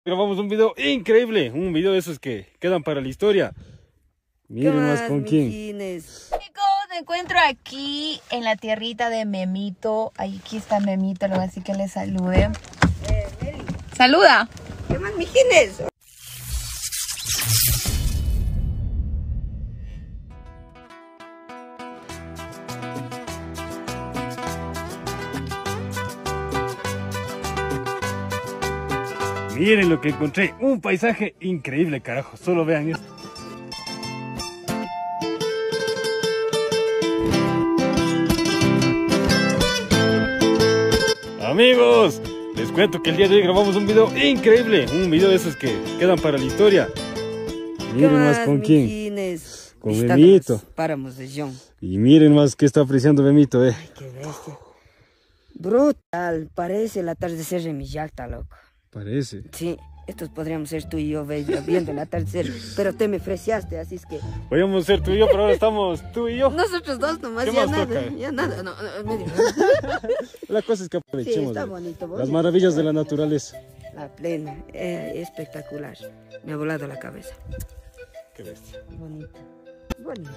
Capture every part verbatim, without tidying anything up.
Grabamos un video increíble, un video de esos que quedan para la historia. Miren más con quién. Chicos, me encuentro aquí en la tierrita de Memito. Aquí está Memito, luego así que le salude. Eh, Meli. ¡Saluda! ¿Qué más, mijines? Miren lo que encontré, un paisaje increíble, carajo. Solo vean esto. Amigos, les cuento que el día de hoy grabamos un video increíble, un video de esos que quedan para la historia. Miren más con quién. Mijines? Con Memito. Páramos de John. Y miren más que está apreciando Memito, eh. Ay, qué bestia. Brutal, parece el atardecer de mi yacta, loco. Parece. Sí, estos podríamos ser tú y yo ve- viendo el atardecer, pero te me freseaste, así es que... Podríamos ser tú y yo, pero ahora estamos tú y yo. Nosotros dos nomás, ¿Qué ya más nada, toca? ya nada, no, no, medio. La cosa es que Sí, aprovechemos está de bonito, las bonito. maravillas de la naturaleza. La plena, eh, espectacular. Me ha volado la cabeza. Qué bestia. Bonito, bonito.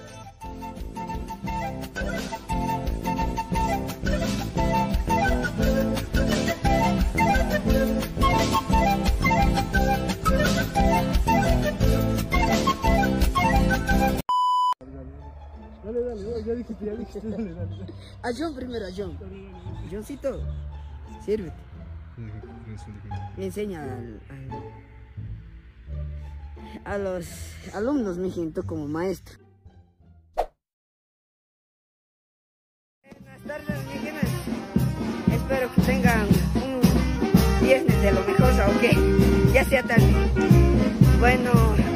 Dale, dale, dale, ya dijiste, ya dijiste, dale, dale. A John primero, a John. Johncito, sírvete. Le enseña al, al- a los alumnos, mijito, como maestro. Buenas tardes, mijines. Espero que tengan un viernes de lo mejor, aunque ya sea tarde. Bueno,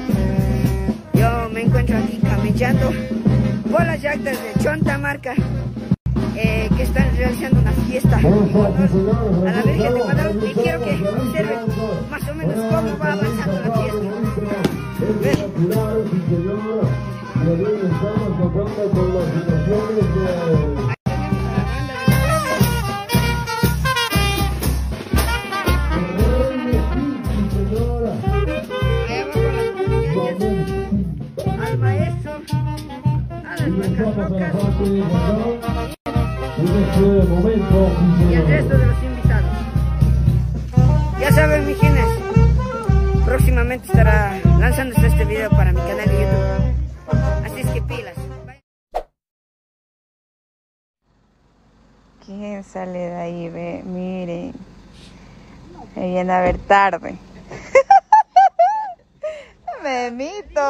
yo me encuentro aquí camellando por las yactas de Chontamarca, eh, que están realizando una fiesta en honor a la Virgen de Guadalupe, y quiero que observen más o menos cómo va avanzando la fiesta. ¿Ven? Ahí abajo las muchachas, al maestro, a las macas y el resto de los invitados. Ya saben, mijines, próximamente estará lanzándose este video para mi canal de YouTube. Así es que pilas. Bye. ¿Quién sale de ahí? Ve, miren. Me viene a ver tarde. Memito.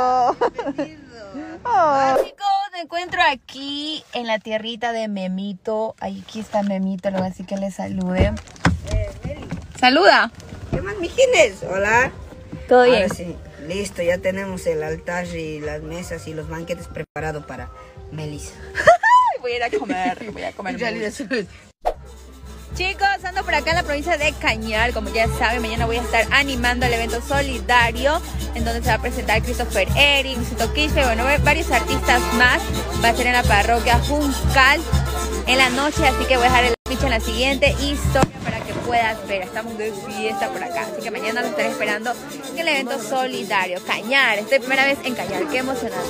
Oh. Chicos, me encuentro aquí en la tierrita de Memito. Aquí está Memito, luego así que le salude. Eh, Meli. ¡Saluda! ¿Qué más, mijines? Hola. ¿Todo Ahora bien? sí, listo, ya tenemos el altar y las mesas y los banquetes preparados para Melissa. Voy a ir a comer, voy a comer. En realidad, mucho. Chicos, ando por acá en la provincia de Cañar. Como ya saben, mañana voy a estar animando el evento solidario en donde se va a presentar Christopher Eric, Luisito Quispe, bueno, varios artistas más. Va a ser en la parroquia Juncal en la noche, así que voy a dejar el ficha en la siguiente historia para que puedas ver. Estamos de fiesta por acá, así que mañana los estaré esperando en el evento solidario. Cañar, estoy primera vez en Cañar, qué emocionante.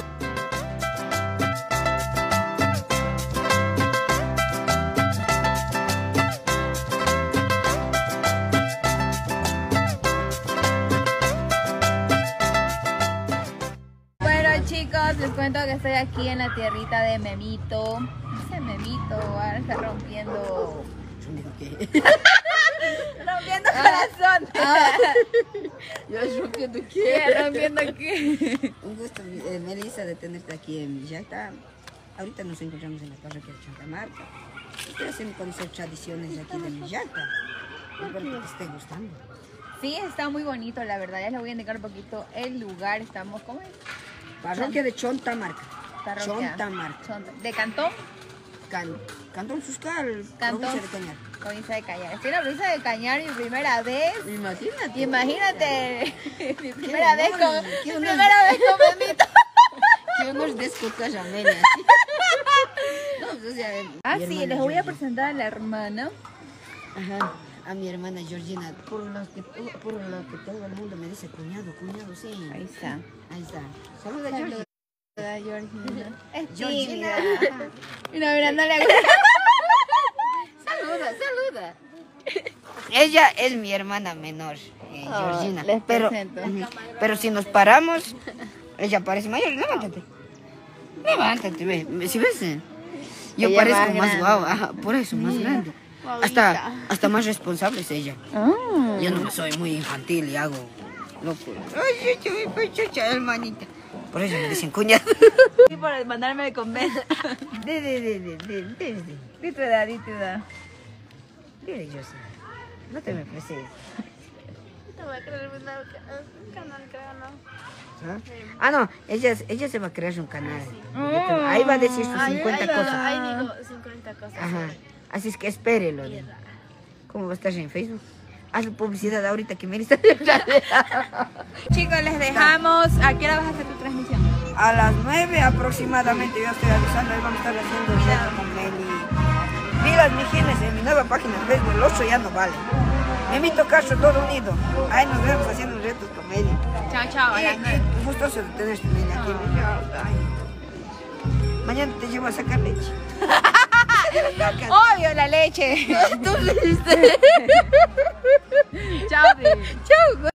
Chicos, les cuento que estoy aquí en la tierrita de Memito. Ese Memito va a estar rompiendo... rompiendo corazón. Ah. Yo rompiendo ¿Qué? ¿Rompiendo qué? Un gusto, eh, Melissa, de tenerte aquí en mi yacta. Ahorita nos encontramos en la parroquia de Chontamarca. Estoy haciendo conocer tradiciones de aquí de mi yacta. Espero que te esté gustando. Sí, está muy bonito, la verdad. Ya les voy a indicar un poquito el lugar. Estamos, ¿cómo es? Parroquia de Chontamarca. Parroquia. Chontamarca. Chonta. ¿De Cantón? Can, Cantón Suscal, Cantón. provincia de Cañar. Provincia de Cañar. Estoy en la provincia de Cañar mi primera vez. Imagínate. Imagínate, mi primera vez honor, con, qué mi honor. primera vez con Memito. Qué honor de escuchar a Meli así. No, pues, o sea, Ah, mi sí, hermana les voy a Yoyo. presentar a la hermana. Ajá. a mi hermana Georgina, por lo que, por lo que todo el mundo me dice cuñado, cuñado, sí. Ahí está. Ahí está. Saluda, Georgina. Saluda, Georgina. Es Georgina. tímida. Mira, mira, no le gusta. Saluda, saluda. Ella es mi hermana menor, eh, Oh, Georgina. les pero, presento. ujú, pero si nos paramos, ella parece mayor. Levántate. Levántate, ve. Si ves, eh, yo Ella parezco más más grande. guau, ajá, por eso, más grande. Hasta, hasta más responsable es ella. Oh. Yo no soy muy infantil y hago loco. Ay, chucha, ay, chucha, hermanita. Por eso me dicen cuñado. Y por mandarme de comer. De, de, de, de, de, de, de. Di tu edad, di tu edad. Dile, yo sé. No te me preses. Te voy a creer un canal, creo, ¿no? ¿Ah? Ah, no, ella, ella se va a crear un canal. Ahí va a decir sus cincuenta cosas. Ahí digo cincuenta cosas. Ajá. Así es que espérelo. ¿Cómo va a estar en Facebook? Hazle publicidad ahorita que me está. Chicos, les dejamos. ¿A qué hora vas a hacer tu transmisión? A las nueve aproximadamente, yo estoy avisando, ahí vamos a estar haciendo el reto con Meli. Vi las mijines en mi nueva página en Facebook, el oso ya no vale. Me invito a Castro, todo unido. Ahí nos vemos haciendo retos con Meli. Chao, chao. A las nueve. Y gustoso de tenerte, Meli, aquí. Ay. Mañana te llevo a sacar leche. Obvio, la leche. Tú viste. Chao, Chao.